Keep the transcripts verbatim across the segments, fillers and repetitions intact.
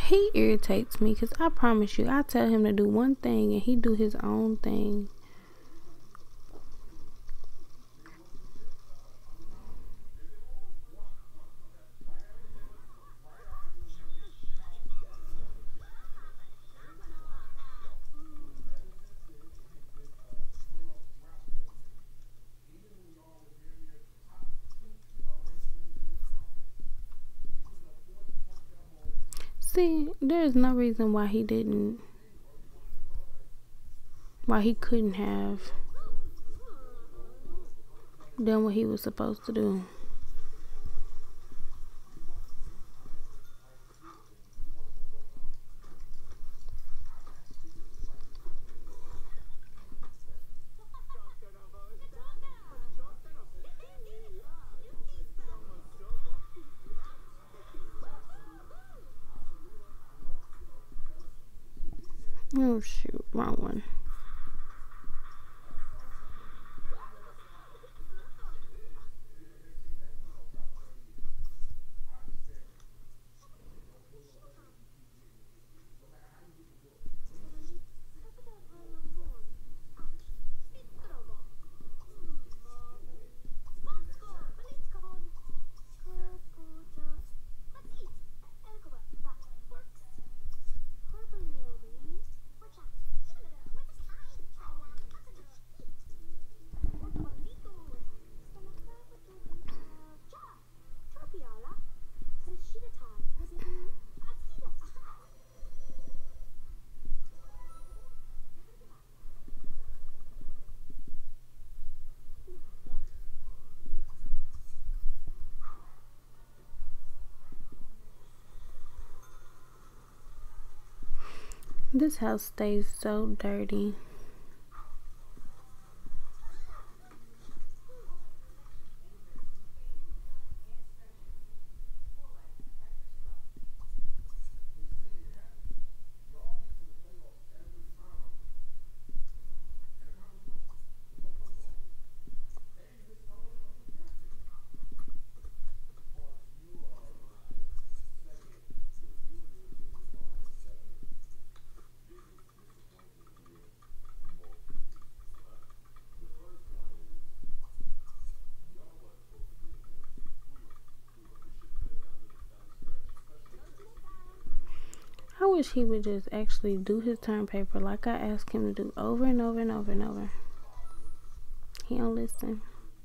He irritates me because I promise you, I tell him to do one thing and he do his own thing. See, there's no reason why he didn't, why he couldn't have done what he was supposed to do. Oh shoot, wrong one. This house stays so dirty. I wish he would just actually do his term paper like I asked him to do over and over and over and over. He don't listen.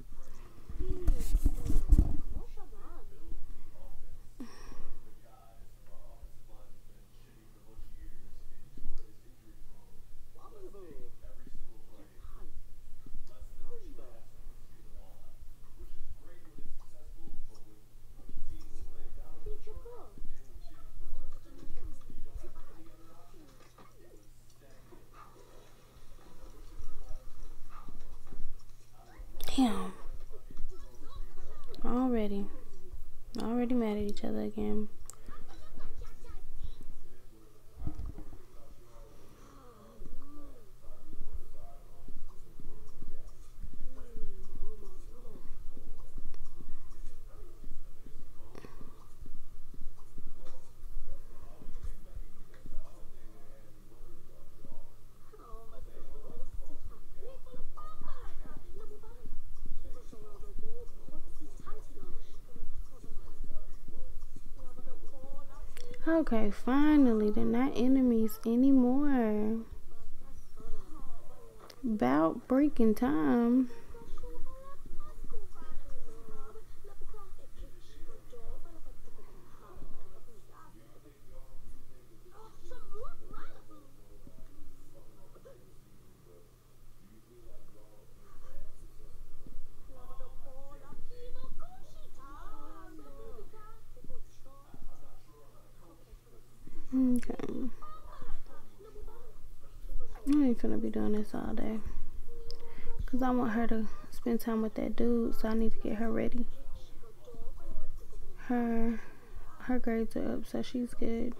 Damn. Already. Already mad at each other again. Okay, finally, they're not enemies anymore. About freaking time. Okay. I ain't finna be doing this all day. Cause I want her to spend time with that dude, so I need to get her ready. Her her grades are up, so she's good.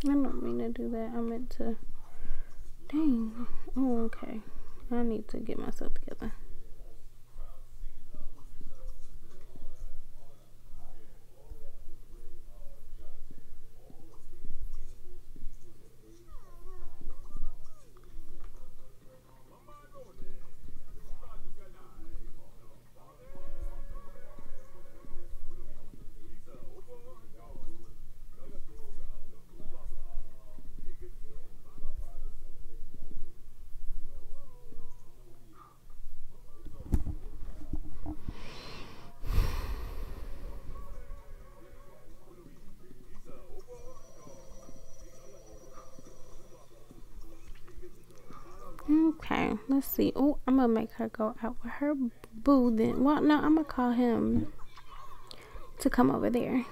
I don't mean to do that. I meant to. Dang. Oh, okay. I need to get myself together. Okay, let's see. Oh, I'm gonna make her go out with her boo then. Well, no, I'm gonna call him to come over there.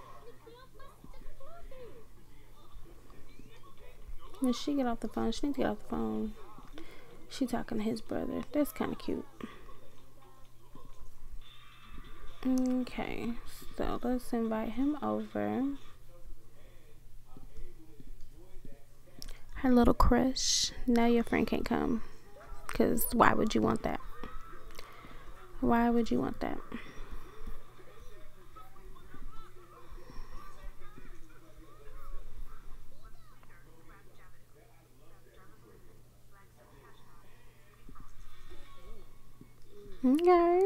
When she get off the phone, she needs to get off the phone. She talking to his brother. That's kind of cute. Okay, so let's invite him over. Her little crush. Now your friend can't come. Because why would you want that? Why would you want that? Okay.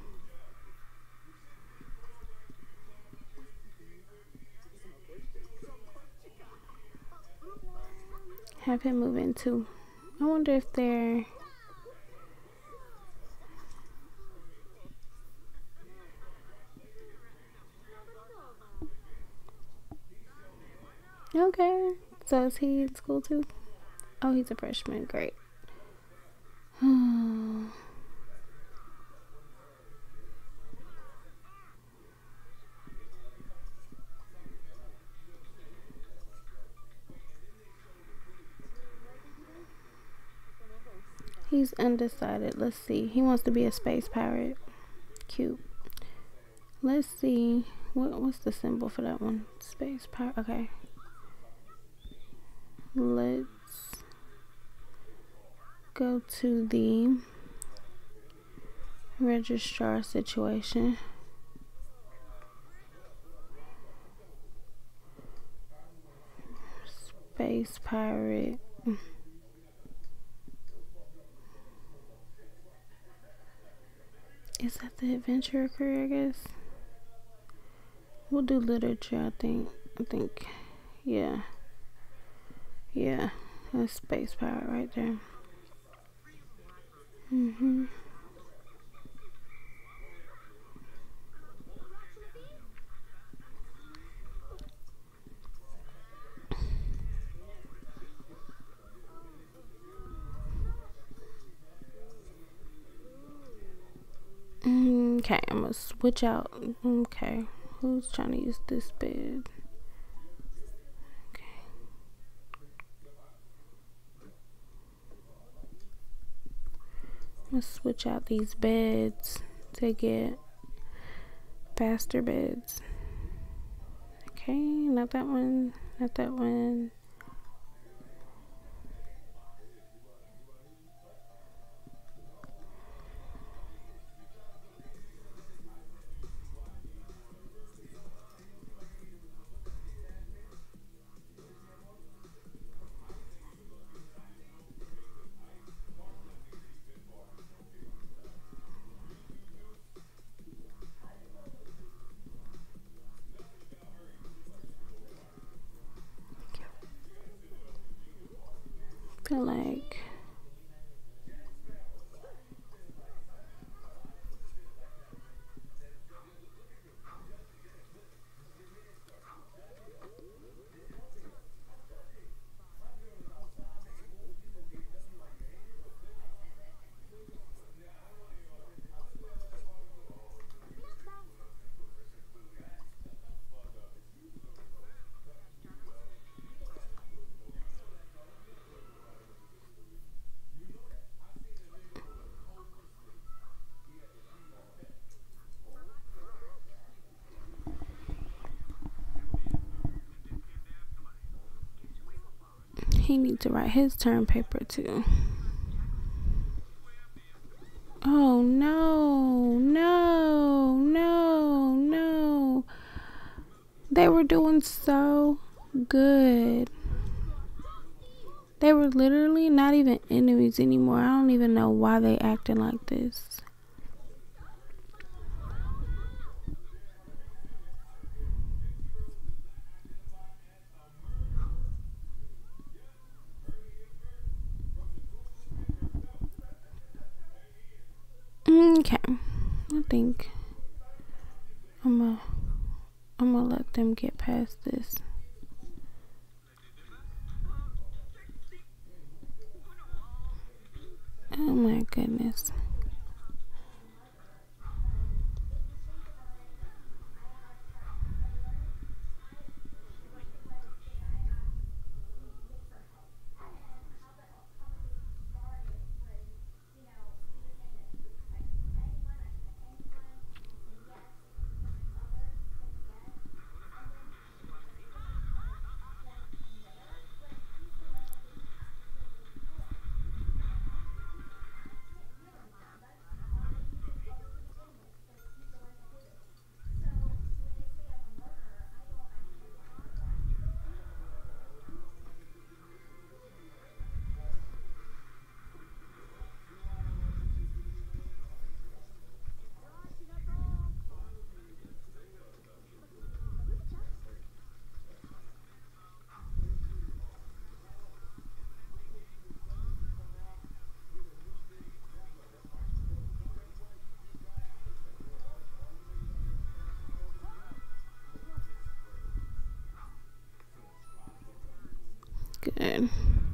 Have him move in too. I wonder if they're... Okay. So is he in school too? Oh, he's a freshman. Great. He's undecided. Let's see. He wants to be a space pirate. Cute. Let's see. What what's the symbol for that one? Space pirate. Okay. Let's go to the registrar situation. Space pirate. Is that the adventure career, I guess? We'll do literature, I think. I think, yeah. Yeah, that's space pirate right there. Mm-hmm. Okay, I'm gonna switch out. Okay, who's trying to use this bed? Okay. I'm gonna switch out these beds to get faster beds. Okay, not that one, not that one. I feel like He needs to write his term paper too. Oh no, no, no, no. They were doing so good. They were literally not even enemies anymore. I don't even know why they acting like this. Okay, I think I'm gonna I'm gonna let them get past this. Oh my goodness. Good.